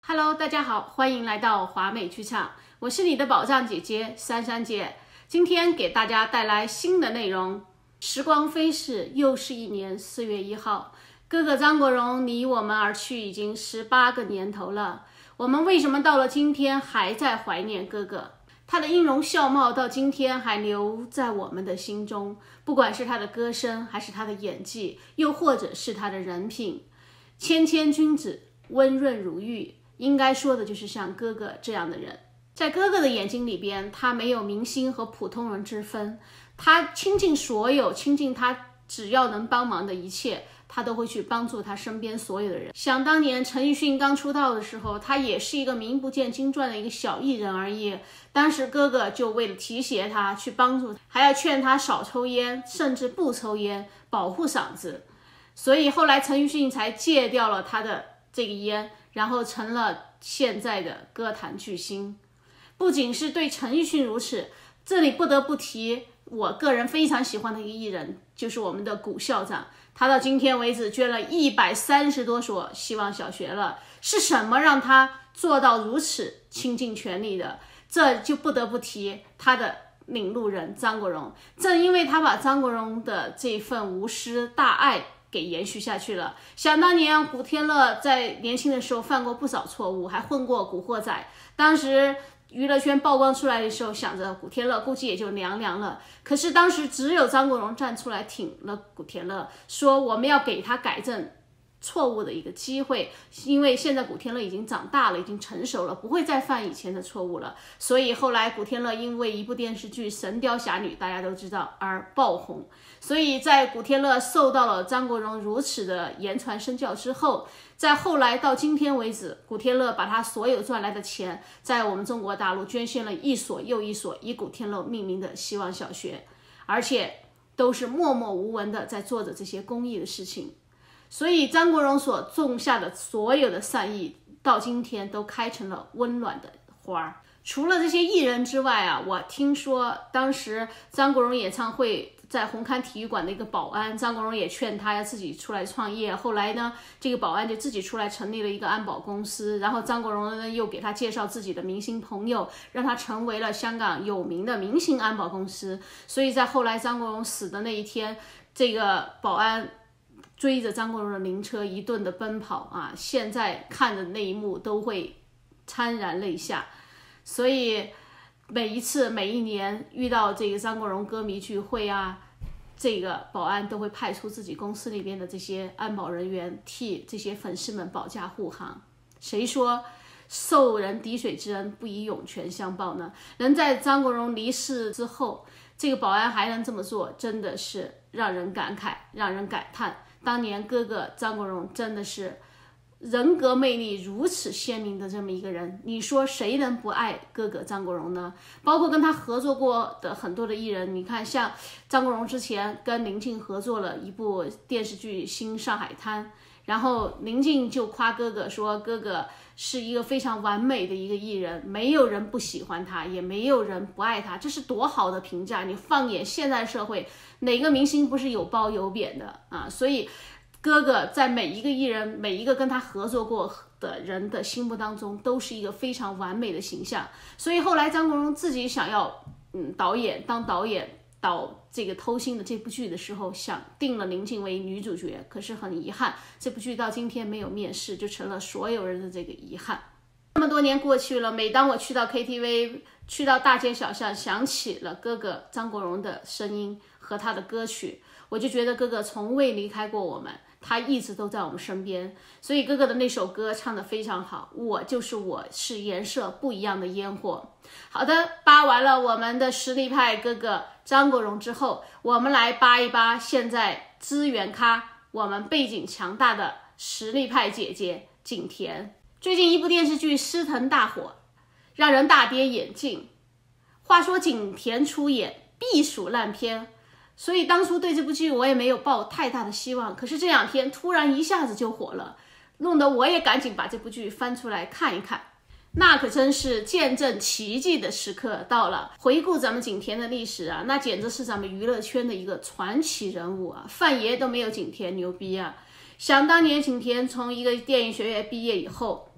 Hello， 大家好，欢迎来到华美剧场，我是你的宝藏姐姐珊珊姐。今天给大家带来新的内容。时光飞逝，又是一年4月1号，哥哥张国荣离我们而去已经18个年头了。我们为什么到了今天还在怀念哥哥？他的音容笑貌到今天还留在我们的心中，不管是他的歌声，还是他的演技，又或者是他的人品，谦谦君子，温润如玉。应该说的就是像哥哥这样的人。在哥哥的眼睛里边，他没有明星和普通人之分，他倾尽所有，倾尽他只要能帮忙的一切，他都会去帮助他身边所有的人。想当年陈奕迅刚出道的时候，他也是一个名不见经传的一个小艺人而已，当时哥哥就为了提携他，去帮助他，还要劝他少抽烟，甚至不抽烟，保护嗓子。所以后来陈奕迅才戒掉了他的这个烟，然后成了现在的歌坛巨星。不仅是对陈奕迅如此，这里不得不提我个人非常喜欢的一个艺人，就是我们的古校长。他到今天为止捐了130多所希望小学了，是什么让他做到如此倾尽全力的？这就不得不提他的领路人张国荣。正因为他把张国荣的这份无私大爱给延续下去了。想当年古天乐在年轻的时候犯过不少错误，还混过古惑仔。当时娱乐圈曝光出来的时候，想着古天乐估计也就凉凉了。可是当时只有张国荣站出来挺了古天乐，说我们要给他改正错误的一个机会，因为现在古天乐已经长大了，已经成熟了，不会再犯以前的错误了。所以后来古天乐因为一部电视剧《神雕侠侣》大家都知道而爆红。所以在古天乐受到了张国荣如此的言传身教之后，在后来到今天为止，古天乐把他所有赚来的钱在我们中国大陆捐献了一所又一所以古天乐命名的希望小学，而且都是默默无闻的在做着这些公益的事情。所以张国荣所种下的所有的善意，到今天都开成了温暖的花。除了这些艺人之外啊，我听说当时张国荣演唱会在红磡体育馆的一个保安，张国荣也劝他要自己出来创业。后来呢，这个保安就自己出来成立了一个安保公司，然后张国荣呢又给他介绍自己的明星朋友，让他成为了香港有名的明星安保公司。所以在后来张国荣死的那一天，这个保安追着张国荣的灵车一顿的奔跑啊！现在看的那一幕都会潸然泪下。所以每一年遇到这个张国荣歌迷聚会啊，这个保安都会派出自己公司里边的这些安保人员替这些粉丝们保驾护航。谁说受人滴水之恩不以涌泉相报呢？能在张国荣离世之后，这个保安还能这么做，真的是让人感慨，让人感叹。当年哥哥张国荣真的是人格魅力如此鲜明的这么一个人，你说谁能不爱哥哥张国荣呢？包括跟他合作过的很多的艺人，你看像张国荣之前跟林静合作了一部电视剧《新上海滩》，然后林静就夸哥哥说哥哥是一个非常完美的一个艺人，没有人不喜欢他，也没有人不爱他，这是多好的评价。你放眼现在社会，哪个明星不是有褒有贬的啊？所以哥哥在每一个艺人，每一个跟他合作过的人的心目当中，都是一个非常完美的形象。所以后来张国荣自己想要当导演导这个偷心的这部剧的时候，想定了林静为女主角，可是很遗憾，这部剧到今天没有面世，就成了所有人的这个遗憾。这么多年过去了，每当我去到 KTV， 去到大街小巷，想起了哥哥张国荣的声音和他的歌曲，我就觉得哥哥从未离开过我们，他一直都在我们身边。所以哥哥的那首歌唱得非常好，我就是我，是颜色不一样的烟火。好的，扒完了我们的实力派哥哥张国荣之后，我们来扒一扒现在资源咖，我们背景强大的实力派姐姐景甜。最近一部电视剧狮腾大火，让人大跌眼镜。话说景甜出演必属烂片，所以当初对这部剧我也没有抱太大的希望。可是这2天突然一下子就火了，弄得我也赶紧把这部剧翻出来看一看。那可真是见证奇迹的时刻到了。回顾咱们景甜的历史啊，那简直是咱们娱乐圈的一个传奇人物啊，范爷都没有景甜牛逼啊。想当年景甜从一个电影学院毕业以后，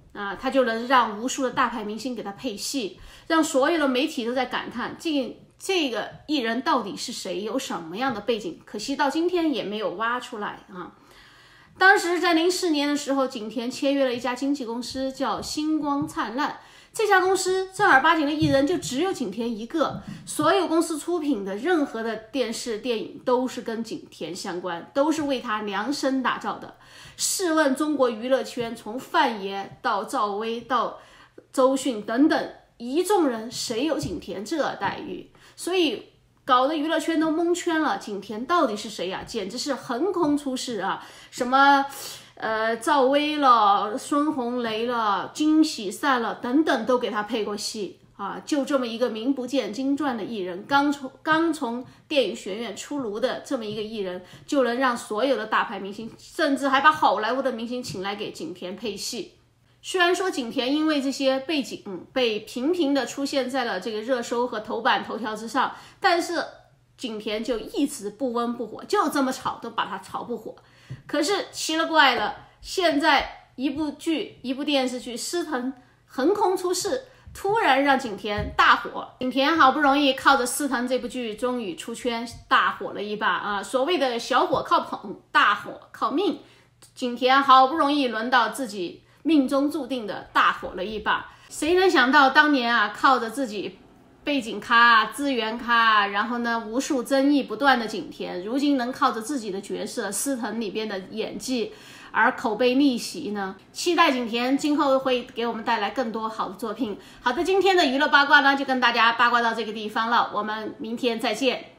啊，他就能让无数的大牌明星给他配戏，让所有的媒体都在感叹这个艺人到底是谁，有什么样的背景，可惜到今天也没有挖出来啊。当时在04年的时候，景甜签约了一家经纪公司，叫星光灿烂。这家公司正儿八经的艺人就只有景甜一个，所有公司出品的任何的电视电影都是跟景甜相关，都是为她量身打造的。试问中国娱乐圈，从范爷到赵薇到周迅等等一众人，谁有景甜这待遇？所以搞得娱乐圈都蒙圈了，景甜到底是谁呀？简直是横空出世啊！什么赵薇了，孙红雷了，金喜善了等等都给他配过戏啊！就这么一个名不见经传的艺人，刚从电影学院出炉的这么一个艺人，就能让所有的大牌明星，甚至还把好莱坞的明星请来给景甜配戏。虽然说景甜因为这些背景被频频的出现在了这个热搜和头版头条之上，但是景甜就一直不温不火，就这么炒都把它炒不火。可是奇了怪了，现在一部电视剧《师腾》横空出世，突然让景甜大火。景甜好不容易靠着《师腾》这部剧终于出圈，大火了一把啊！所谓的小火靠捧，大火靠命。景甜好不容易轮到自己命中注定的大火了一把，谁能想到当年啊，靠着自己背景咖、资源咖，然后呢无数争议不断的景甜，如今能靠着自己的角色《师腾》里边的演技而口碑逆袭呢？期待景甜今后会给我们带来更多好的作品。好的，今天的娱乐八卦呢就跟大家八卦到这个地方了，我们明天再见。